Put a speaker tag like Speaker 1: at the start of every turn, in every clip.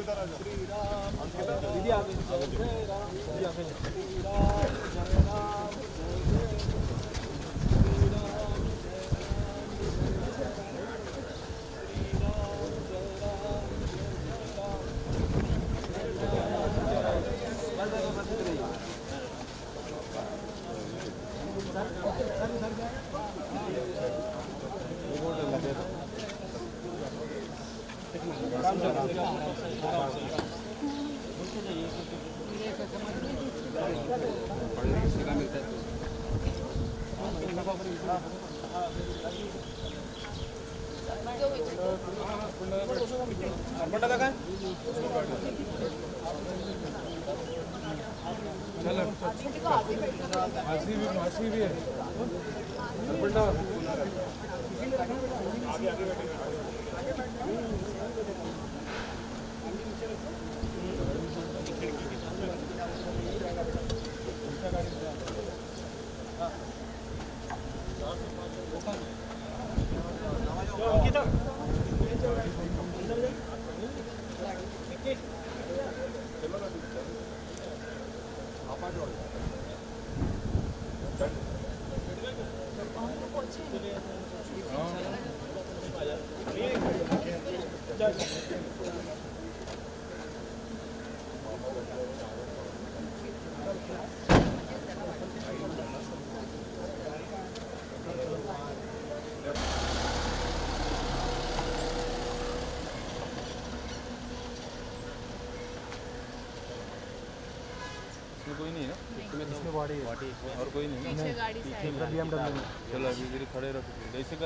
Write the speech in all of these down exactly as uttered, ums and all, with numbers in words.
Speaker 1: दीदी आगे जय राम दीदी आगे श्री राम जय राम जय जय श्री राम जय राम जय श्री राम जय राम जय राम जय राम जय मासी भी मासी भी है कोई नहीं है ना इसमें बॉडी और कोई नहीं
Speaker 2: पीछे गाड़ी से
Speaker 1: पीछे बीएमडब्ल्यू चलो अभी इधर खड़े रखो जैसे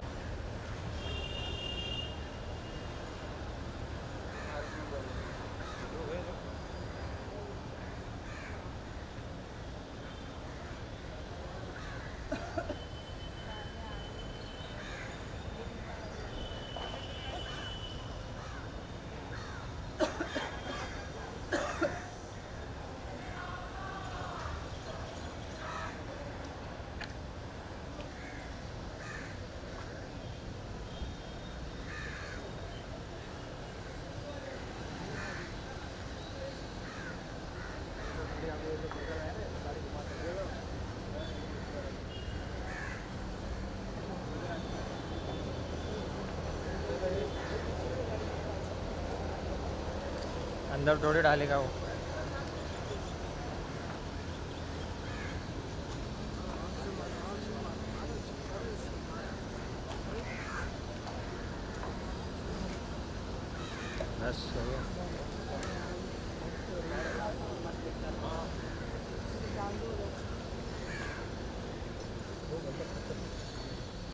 Speaker 3: अंदर थोड़ी डालेगा वो। बस